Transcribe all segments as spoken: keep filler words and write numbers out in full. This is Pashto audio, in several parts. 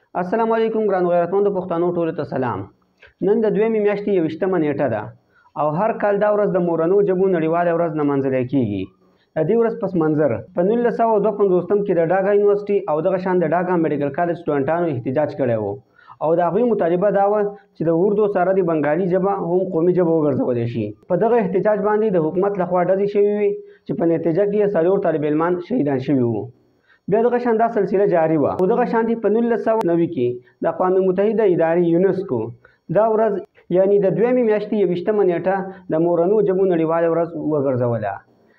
السلام علیکم ګران غیرتمندو پښتنو ټولو ته سلام. نن د دویمې میاشتې یوویشتمه نیټه ده او هر کال دا ورځ د مورنو ژبو نړیواله ورځ نمانځل کیږي. د دې ورځ پس منظر په نولس سوه دوه پنځوستم کې د ډاګا یونیورسيټي او دغه شان د ډاګا میډیکل کالج سټوډنټانو احتجاج کړی و او د هغوی مطالبه دا وه چې د اردو سره د بنګالي ژبه هم قومي ژبه وګرځولی شي. په دغه احتجاج باندې د حکومت لخوا ډزې شوي وي چې په نتیجه کې یې څلور طالب علمان شهیدان شوي وو. بیا دغه شان دا سلسله جاری وه او دغه شانتې په نولس سوه نوي کې د اقوام متحده ادارې یونسکو دا ورځ یعنی د دویمې میاشتې یوویشتمه نیټه د مورنو ژبو نړیواله ورځ وګرځوله.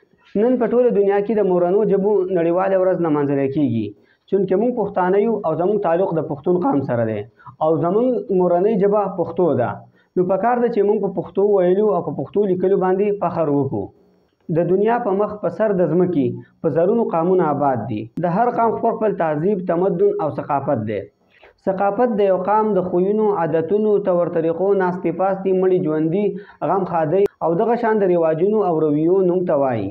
نن په ټوله دنیا کې د مورنو ژبو نړیواله ورځ نمانځل کیږي چونکې موږ پښتانه یو او زموږ تعلق د پښتون قام سره دی او زموږ مورنۍ ژبه پښتو ده. نو پکار ده چې موږ په پښتو ویلو او په پښتو لیکلو باندې فخر وکړو. د دنیا په مخ په سر د ځمکې په زرونو قامونه آباد دي. د هر قام خپل خپل تهذیب، تمدن او ثقافت دی. ثقافت د یو قام د خویونو، عادتونو، طور طریقو، ناستې پاستې، مړي ژوندي، غم ښادۍ او دغه شان د رواجونو او رویو نوم ته وایي.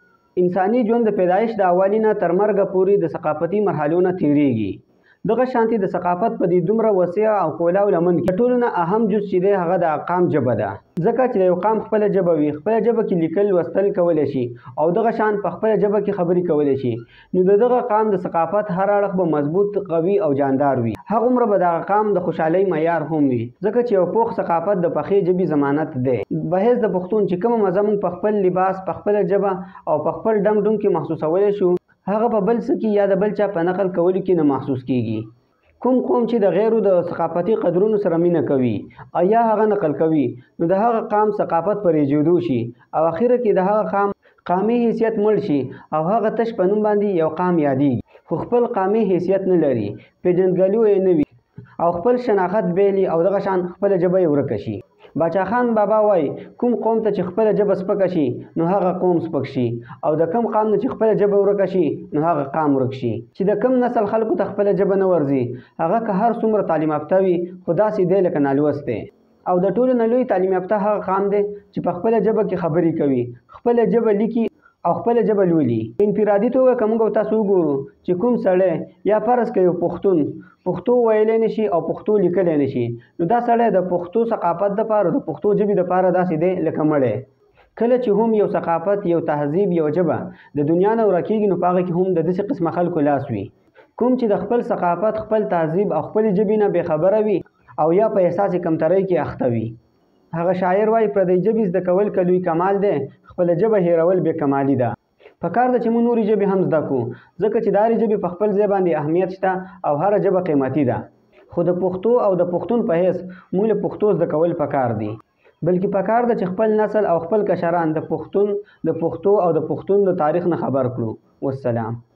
انساني ژوند د پیدایش د اولي نه تر مرګه پورې د ثقافتي مرحلو نه تیریږي. دغه شانتې د ثقافت په دې دومره وسیع او کولاو لمن کې ټولو نه اهم جز چې دی هغه د قام ژبه ده. ځکه چې د یو قام خپله ژبه وي، خپله ژبه کې لیکل لوستل کولی شي او دغه شان په خپله ژبه کې خبرې کولی شي، نو د دغه قام د ثقافت هر اړخ به مضبوط، قوي او جاندار وي. هغومره به دغه قام د خوشحالۍ معیار هم وي، ځکه چې یو پوخ ثقافت د پخې ژبې ضمانت دی. بهیز د پښتون چې کومه مزه موږ په خپل لباس، په خپله ژبه او په خپل ډنګ ډونګ کې محسوسولی شو، هغه په بل څه کې یا د بل چا په نقل کولو کې نه محسوس کیږي. کوم قوم چې د غیرو د ثقافتي قدرونو سره مینه کوي او یا هغه نقل کوي، نو د هغه قام ثقافت په ریجېدو شي او اخره کې د هغه قام قامي حیثیت مړ شي او هغه تش په نوم باندې یو قام یادېږي، خو خپل قامي حیثیت نه لري، پیژندګلو یې نه وي او خپل شناخت بیلي او دغه شان خپله ژبه یې ورکه شي. باچا خان بابا وایي کوم قوم ته چې خپله ژبه سپکه شي نو هغه قوم سپک شي او د کم قام نه چې خپله ژبه ورکه شي نو هغه قام ورک شي. چې د کم نسل خلکو ته خپله ژبه نه ورځي هغه که هر څومره تعلیم یافته وي خو داسې دی لکه نالوست دی. او د ټولو نه لوی تعلیم یافته هغه قام دی چې په خپله ژبه کې خبرې کوي، خپله ژبه لیکي او خپله ژبه لولي. انفرادي توګه که موږ تاسو وګورو چې کوم سړی یا فرض که یو پښتون پښتو ویلی نه شي او پښتو لیکلی نه شي، نو دا سړی د پښتو ثقافت دپاره، د پښتو ژبې دپاره داسې دی لکه مړی. کله چې هم یو ثقافت، یو تهذیب، یو ژبه د دنیا نه ورکېږي نو په هغه کې هم د داسې قسمه خلکو لاس وي کوم چې د خپل ثقافت، خپل تهذیب او خپلې ژبې نه بېخبره وي او یا په احساس کمترۍ کې اخته وي. هغه شاعر وایي پردۍ ژبې زده کول که لوی کمال دی، خپله ژبه هېرول بې کمالي ده. پکار ده چې موږ نورې ژبې هم زده کړو ځکه چې د هرې ژبې په خپل ځای باندې اهمیت شته او هره ژبه قیمتي ده. خو د پښتو او د پښتون په حیث موږ له پښتو زده کول پکار دي، بلکې پکار ده چې خپل نسل او خپل کشران د پښتون د پښتو او د پښتون د تاریخ نه خبر کړو. والسلام.